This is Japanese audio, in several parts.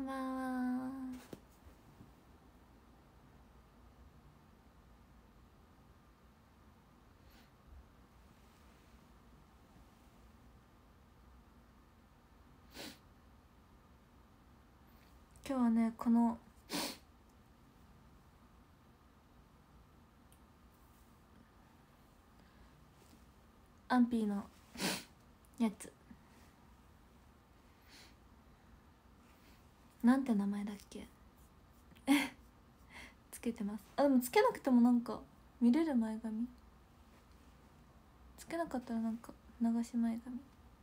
んばんは。今日はね、このアンピーのやつなんて名前だっけつけてます。あ、でもつけなくてもなんか見れる前髪、つけなかったらなんか流し前髪。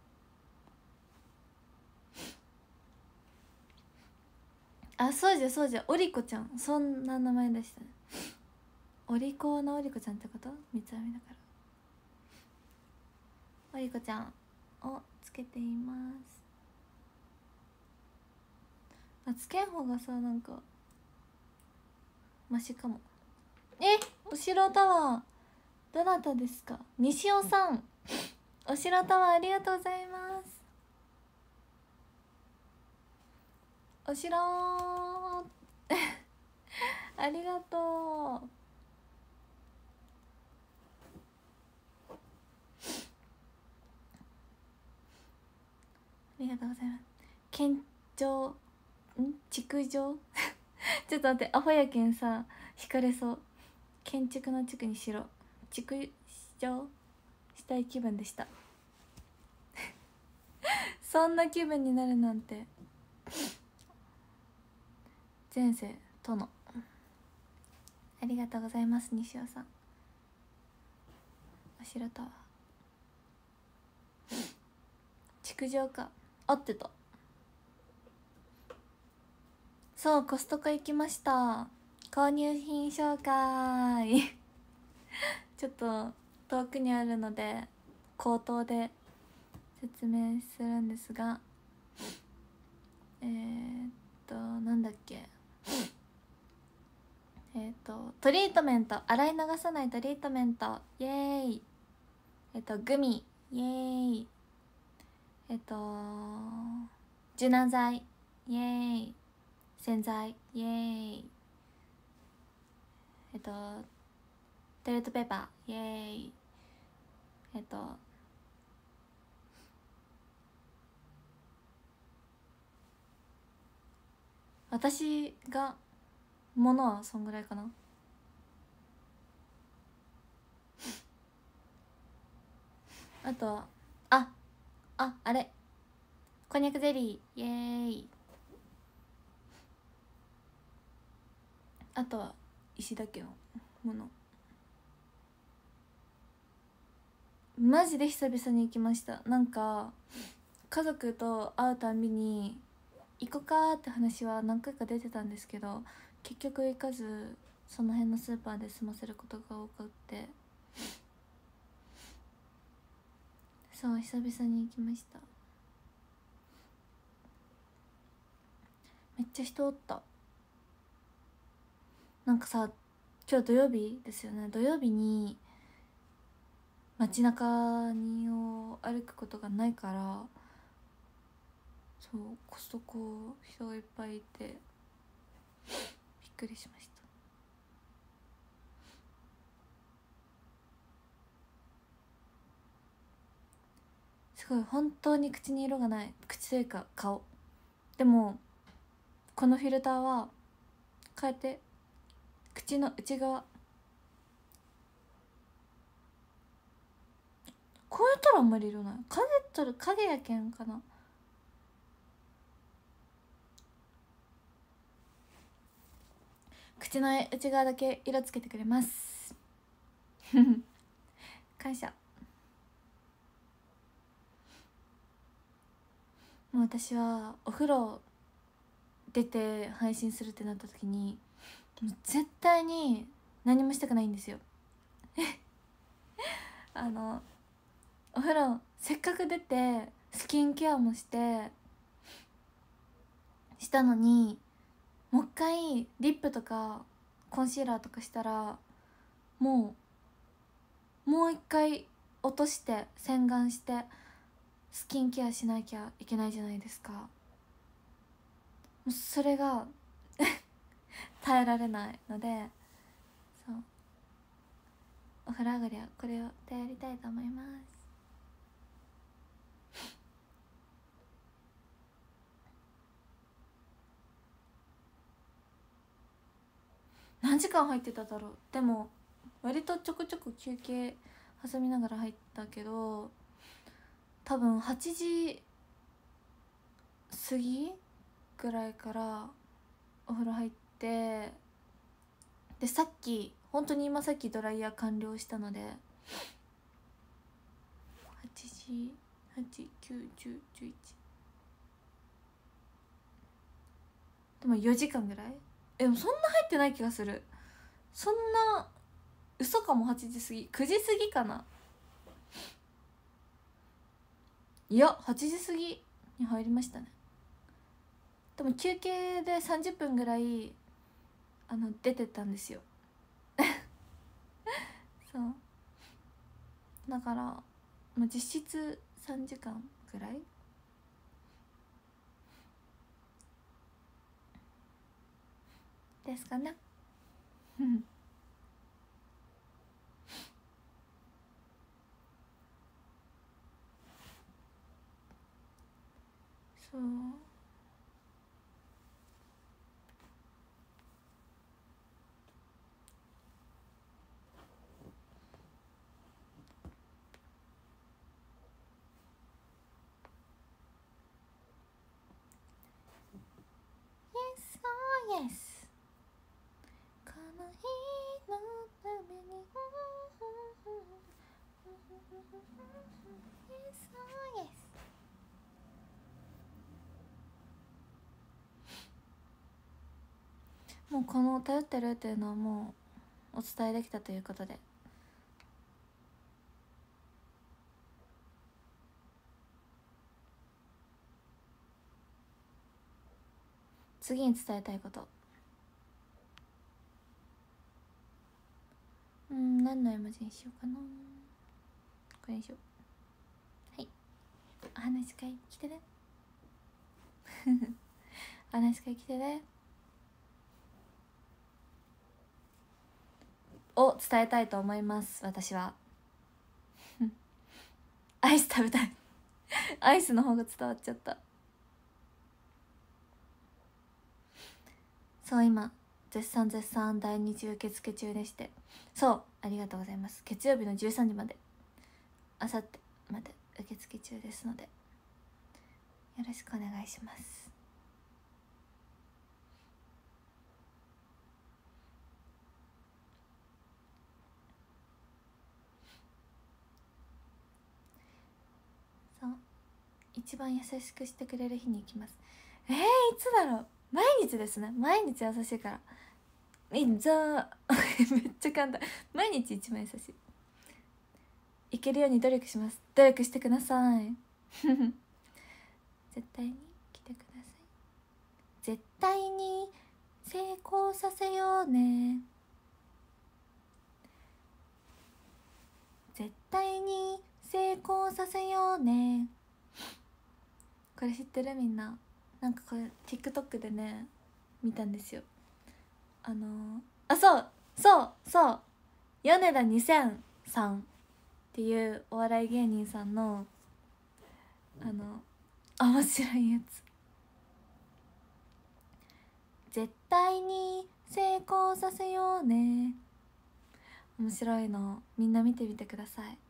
あ、そうじゃそうじゃ、おりこちゃん、そんな名前でしたね。お利口なおりこちゃんってこと？三つ編みだから。おりこちゃんをつけています。あ、つけん方がさ、なんかマシかも。お城タワーどなたですか？西尾さん、お城タワーありがとうございます。お城ありがとう。ありがとうございます。県庁築城ちょっと待って、アホやけんさ引かれそう。建築の築にしろ、築城したい気分でしたそんな気分になるなんて。前世殿、ありがとうございます。西尾さん、お城タワー築城か、合ってた。そう、コストコ行きました。購入品紹介ちょっと遠くにあるので口頭で説明するんですが、なんだっけ、トリートメント、洗い流さないトリートメント、イエーイ。グミ、イエーイ。柔軟剤、イエーイ。洗剤、イエーイ。トイレットペーパー、イエーイ。私がものはそんぐらいかな。あとはあれ、こんにゃくゼリー、イエーイ。あとは石だけのもの。マジで久々に行きました。なんか家族と会うたんびに行こうかって話は何回か出てたんですけど、結局行かずその辺のスーパーで済ませることが多くって、そう久々に行きました。めっちゃ人おった。なんかさ、今日土曜日ですよね。土曜日に街中にを歩くことがないから、そうコストコ人がいっぱいいてびっくりしました。すごい、本当に口に色がない。口というか顔。でもこのフィルターは変えて、口の内側こうやったらあんまり色ない。影やけんかな。口の内側だけ色つけてくれます感謝。もう私はお風呂出て配信するってなった時にもう絶対に何もしたくないんですよお風呂せっかく出てスキンケアもしたのに、もう一回リップとかコンシーラーとかしたらもう一回落として洗顔してスキンケアしなきゃいけないじゃないですか。 うそれが耐えられないので、そうお風呂上がりはこれを頼りたいと思います。何時間入ってただろう。でも割とちょくちょく休憩挟みながら入ったけど、多分8時過ぎぐらいからお風呂入って、でさっき本当に今さっきドライヤー完了したので、8時8、9、10、11でも4時間ぐらい。でもそんな入ってない気がする。そんな嘘かも。8時過ぎ9時過ぎかな。いや8時過ぎに入りましたね。でも休憩で30分ぐらい出てたんですよそうだから、まあ、実質3時間ぐらいですかねそう。Yes, oh yes この日のために Yes, oh yes もうこの頼ってるっていうのはもうお伝えできたということで、次に伝えたいこと、何の絵文字にしようかな。これにしよう。はい、お話し会来てねお話し会来てねを伝えたいと思います。私はアイス食べたいアイスの方が伝わっちゃった。そう今絶賛第2次受付中でして、そうありがとうございます。月曜日の13時まで、あさってまで受付中ですのでよろしくお願いします。そう一番優しくしてくれる日に行きます。いつだろう。毎日ですね。毎日優しいから。じゃあめっちゃ簡単。毎日一番優しい。いけるように努力します。努力してください絶対に来てください。絶対に成功させようね。絶対に成功させようね。これ知ってる？みんな。なんかこれ TikTok でね見たんですよ。そう米田2000さんっていうお笑い芸人さんの面白いやつ。絶対に成功させようね。面白いのみんな見てみてください。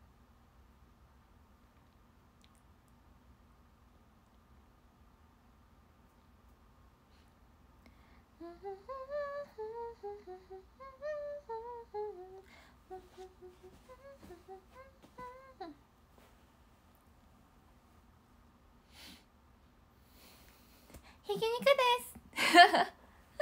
ひき肉です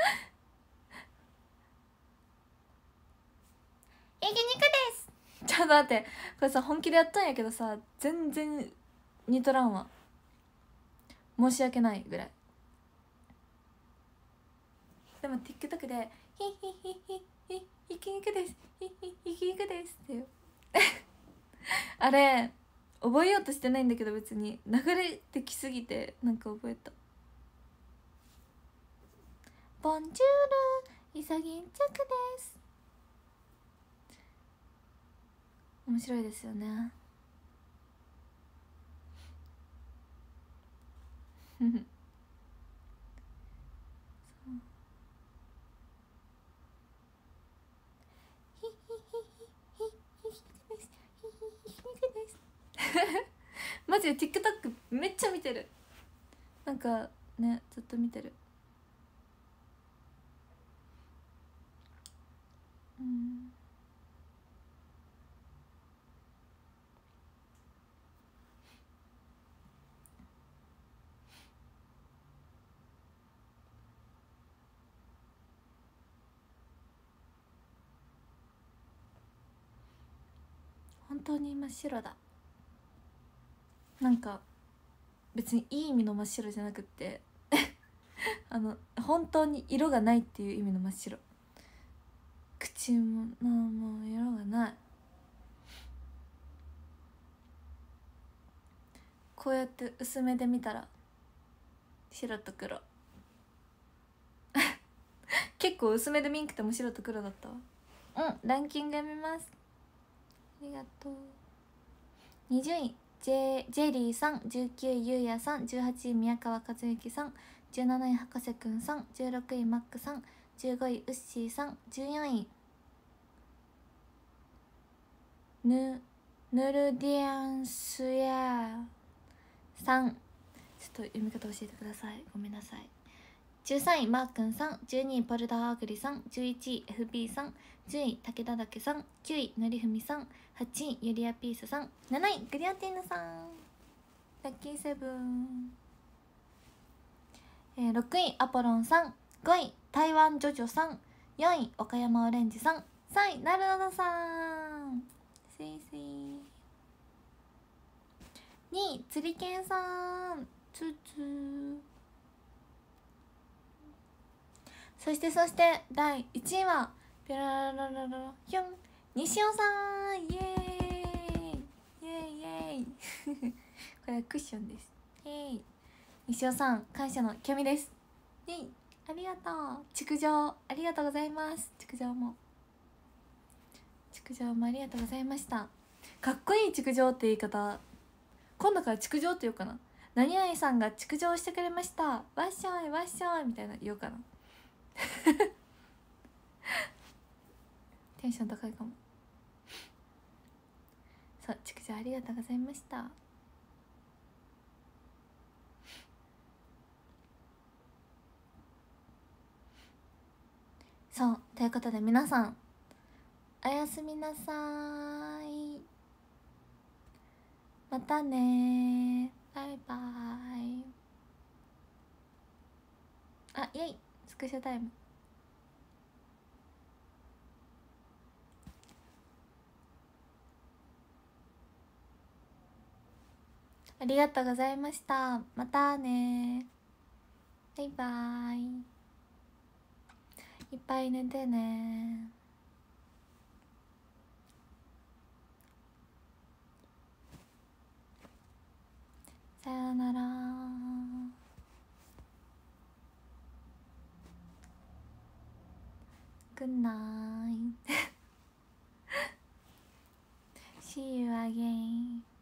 ひき肉ですちょっと待って、これさ本気でやったんやけどさ全然似とらんわ。申し訳ないぐらい。でも TikTok で「ひひひひひひき肉ですひき肉です」っていうあれ覚えようとしてないんだけど別に流れてきすぎてなんか覚えた。 ボンジュールイソギンチャクです。面白いですよね。マジで TikTok めっちゃ見てる。なんかね、ずっと見てる。うん、本当に真っ白だ。なんか別にいい意味の真っ白じゃなくって本当に色がないっていう意味の真っ白。口ももう色がない。こうやって薄めで見たら白と黒結構薄めで見んくても白と黒だったわ。ランキング読みます。ありがとう。20位ジェリーさん、19位ゆうやさん、18位宮川和之さん、17位博士くんさん、16位マックさん、15位ウッシーさん、14位ヌルディアンスヤーさん、ちょっと読み方教えてください、ごめんなさい。13位マーくんさん、12位ポルダーアグリさん、11位 FB さん、10位武田岳さん、9位のりふみさん、8位ユリアピースさん、7位グリアティーヌさん、ラッキーセブン。6位アポロンさん、5位台湾ジョジョさん、4位岡山オレンジさん、3位ナルナナさん、スイスイ。2位釣りけんさん、ツーツー。そして第1位はピラララララヒョン、西尾さん、イエーイイエーイイエーイこれはクッションです。イエーイ。西尾さん感謝の極みです。イエーイ、ありがとう。築城ありがとうございます。築城もありがとうございました。かっこいい築城って言い方、今度から築城って言おうかな。何々さんが築城してくれました、わっしょいわっしょいみたいな言おうかなテンション高いかも。そう、築城ありがとうございました。そうということで皆さんおやすみなさい。またね、バイバイ。あ、イエイ、スクショタイム。ありがとうございました。またね、バイバイ。いっぱい寝てね。さよなら。Good night See you again